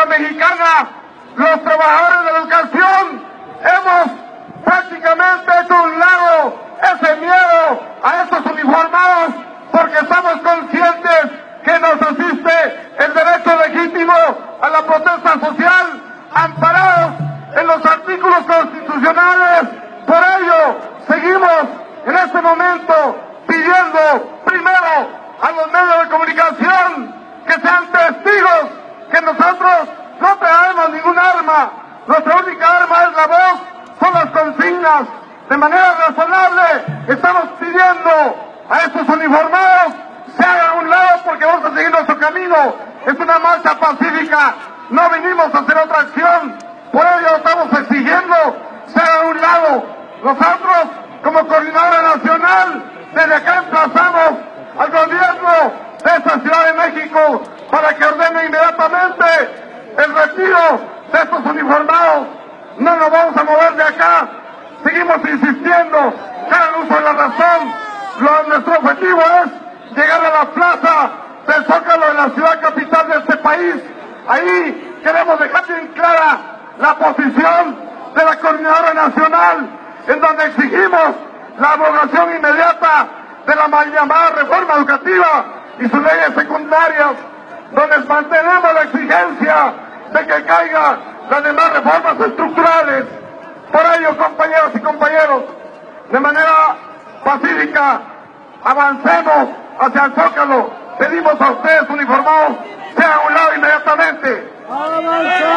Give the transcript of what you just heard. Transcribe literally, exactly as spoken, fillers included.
República Mexicana, los trabajadores de la educación, hemos prácticamente hecho a un lado ese miedo a estos uniformados, porque estamos conscientes que nos asiste el derecho legítimo a la protesta social, amparados en los artículos constitucionales. Por ello, seguimos en este momento pidiendo primero a los medios de comunicación que sean testigos que nosotros no traemos ningún arma. Nuestra única arma es la voz, son las consignas. De manera razonable estamos pidiendo a estos uniformados se hagan a un lado porque vamos a seguir nuestro camino. Es una marcha pacífica, no vinimos a hacer otra acción. Por ello estamos exigiendo se hagan a un lado. Nosotros, como Coordinadora Nacional, desde acá emplazamos al gobierno de esta Ciudad de México para que ordene inmediatamente el retiro de estos uniformados. No nos vamos a mover de acá. Seguimos insistiendo que hagan uso de la razón. Lo, nuestro objetivo es llegar a la plaza del Zócalo de la ciudad capital de este país. Ahí queremos dejar bien clara la posición de la Coordinadora Nacional, en donde exigimos la abrogación inmediata de la mal llamada reforma educativa y sus leyes secundarias, donde mantenemos la exigencia de que caigan las demás reformas estructurales. Por ello, compañeros y compañeros, de manera pacífica, avancemos hacia el Zócalo. Pedimos a ustedes uniformados, sean a un lado inmediatamente.